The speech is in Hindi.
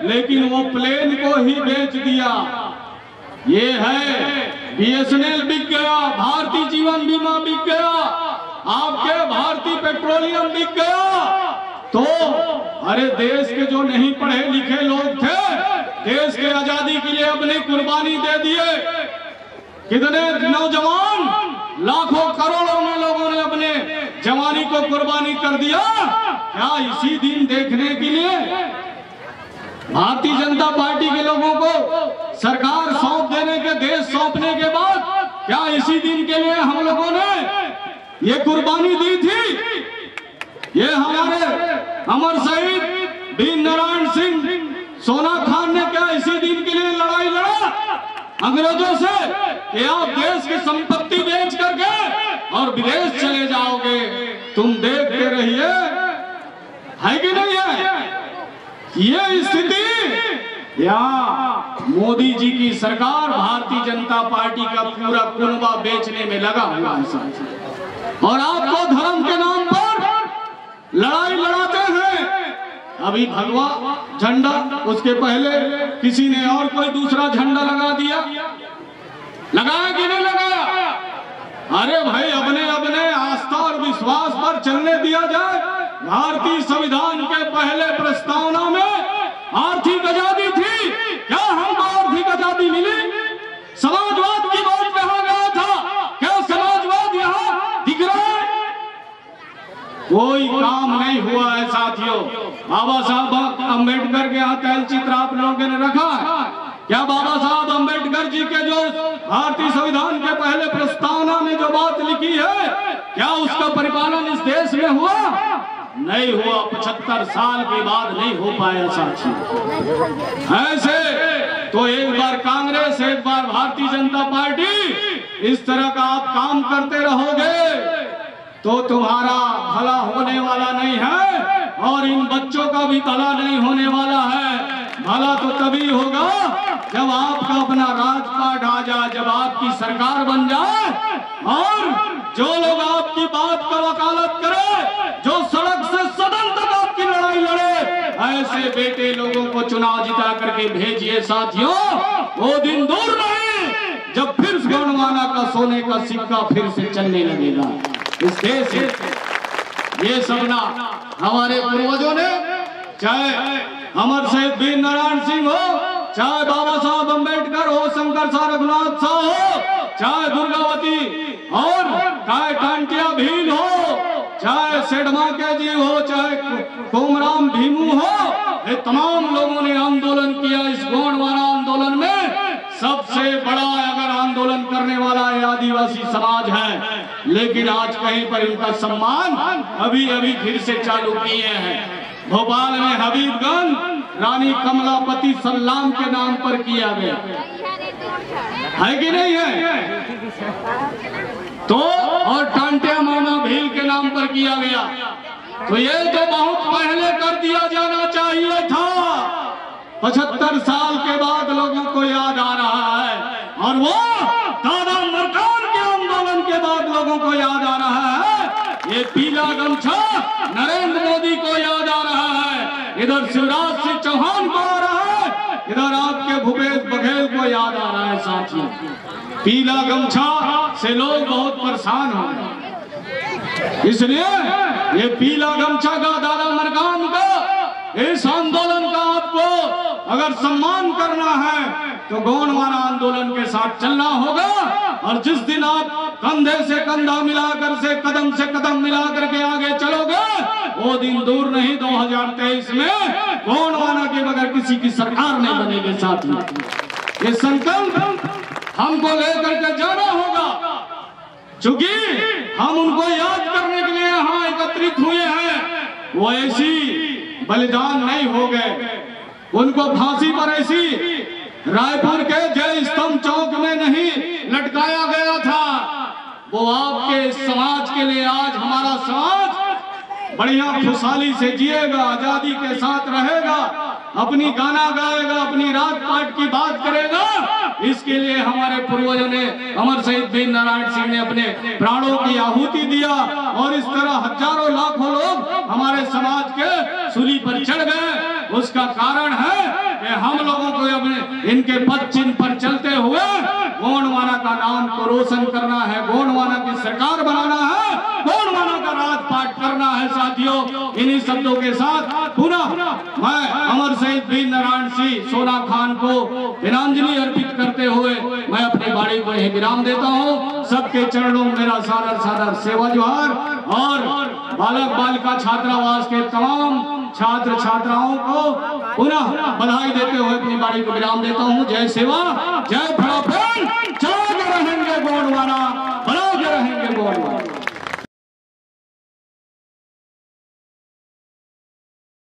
लेकिन वो प्लेन को ही बेच दिया। ये है BSNL बिक गया, भारतीय जीवन बीमा बिक गया, आपके भारतीय पेट्रोलियम बिक गया। तो अरे देश के जो नहीं पढ़े लिखे लोग थे, देश के आजादी के लिए अपनी कुर्बानी दे दिए। कितने नौजवान, लाखों करोड़ों में लोगों ने अपने जवानी को कुर्बानी कर दिया। क्या इसी दिन देखने के लिए भारतीय जनता पार्टी के लोगों को सरकार सौंप देने के, देश सौंपने के बाद क्या इसी दिन के लिए हम लोगों ने ये कुर्बानी दी थी? ये हमारे अमर शहीद वीर नारायण सिंह सोना खान ने क्या इसी दिन के लिए लड़ाई लड़ा अंग्रेजों से कि आप देश की संपत्ति बेच करके और विदेश चले जाओगे? तुम देखते रहिए, है कि नहीं है ये स्थिति? यहाँ मोदी जी की सरकार भारतीय जनता पार्टी का पूरा कुनबा बेचने में लगा हुआ है और आपको धर्म के नाम पर लड़ाई लड़ाते हैं। अभी भगवा झंडा, उसके पहले किसी ने और कोई दूसरा झंडा लगा दिया, लगाया कि नहीं लगाया? अरे भाई, अपने अपने आस्था और विश्वास पर चलने दिया जाए। भारतीय संविधान के पहले प्रस्तावना में आर्थिक आजादी थी, क्या हमको आर्थिक आजादी मिली? समाजवाद की बात कहा गया था, क्या समाजवाद यहाँ दिख रहा है? कोई काम नहीं हुआ है साथियों। बाबा साहब अम्बेडकर के यहाँ तैलचित्र आप लोगों ने रखा है क्या? बाबा साहब अम्बेडकर जी के जो भारतीय संविधान के पहले प्रस्तावना में जो बात लिखी है, क्या उसका परिपालन इस देश में हुआ? नहीं हुआ। 75 साल के बाद नहीं हो पाया साथी। ऐसे तो एक बार कांग्रेस, एक बार भारतीय जनता पार्टी, इस तरह का आप काम करते रहोगे तो तुम्हारा भला होने वाला नहीं है और इन बच्चों का भी भला नहीं होने वाला है। भला तो तभी होगा जब आपका अपना राजपाट आ जाए, जब आपकी सरकार बन जाए और जो लोग आपकी बात का वकालत करे, जो सड़क से सदन तक आपकी लड़ाई लड़े, ऐसे बेटे लोगों को चुनाव जिता करके भेजिए साथियों। वो दिन दूर नहीं जब फिर गोंडवाना का सोने का सिक्का फिर से चलने लगेगा इस देश से। ये सपना हमारे पूर्वजों ने, चाहे अमर शहीद वीर नारायण सिंह हो, चाहे बाबा साहब अम्बेडकर हो, शंकर साहब रघुनाथ साह हो, चाहे दुर्गावती और चाहे टांटिया भील हो, चाहे सेठमाके जी हो, चाहे कोमराम भीमू हो, ये तमाम लोगों ने आंदोलन किया। इस गोंडवाना आंदोलन में सबसे बड़ा अगर आंदोलन करने वाला ये आदिवासी समाज है, लेकिन आज कहीं पर इनका सम्मान अभी अभी फिर से चालू किए हैं। भोपाल में हबीबगंज रानी कमलापति सल्लाम के नाम पर किया गया है कि नहीं है? तो और टांटिया मामा भील के नाम पर किया गया। तो ये तो बहुत पहले कर दिया जाना चाहिए था। 75 साल के बाद लोगों को याद आ रहा है और वो दादा मरकान के आंदोलन के बाद लोगों को याद आ रहा है। ये पीला गमछा नरेंद्र मोदी को याद आ रहा है, इधर शिवराज सिंह चौहान को आ रहा है, इधर आपके भूपेश बघेल को याद आ रहा है साथियों। पीला गमछा से लोग बहुत परेशान हो गए, इसलिए ये पीला गमछा का, दादा मरकाम का, इस आंदोलन का आपको अगर सम्मान करना है तो गोंडवाना आंदोलन के साथ चलना होगा। और जिस दिन आप कंधे से कंधा मिलाकर, से कदम मिलाकर के आगे चलोगे, वो दिन दूर नहीं, 2023 में गोंडवाना के बगैर किसी की सरकार नहीं बनेगी साथियों। ये संकल्प हमको लेकर के जाना होगा, क्योंकि हम उनको याद करने के लिए यहाँ एकत्रित हुए हैं। वो ऐसी बलिदान नहीं हो गए, उनको फांसी पर ऐसी रायपुर के जय स्तंभ चौक में नहीं लटकाया गया था। वो आपके समाज के लिए, आज हमारा समाज बढ़िया खुशहाली से जिएगा, आजादी के साथ रहेगा, अपनी गाना गाएगा, अपनी राजपाट की बात करेगा। इसके लिए हमारे पूर्वजों ने, अमर शहीद वीर नारायण सिंह ने अपने प्राणों की आहुति दिया और इस तरह हजारों लाखों लोग हमारे समाज के सूली पर चढ़ गए। उसका कारण है कि हम लोगों को अपने इनके पद चिन्ह पर चलते हुए गोंडवाना का नाम को रोशन करना है, गोंडवाना की सरकार बनाना है, गोंडवाना का राजपाट करना है। साथियों, इन्हीं शब्दों के साथ पुनः मैं अमर शहीद वीर नारायण सिंह सोना खान को वीरांजलि अर्पित करते हुए मैं अपनी वाणी को यही विराम देता हूँ। सबके चरणों में मेरा सादर सादर सेवा जोहार और बालक बालिका छात्रावास के तमाम छात्र छात्राओं को पुनः बधाई देते हुए अपनी वाणी को विराम देता हूँ। जय सेवा, जय फटाफट, चलाते रहेंगे गोंडवाना, बनाते रहेंगे गोंडवाना।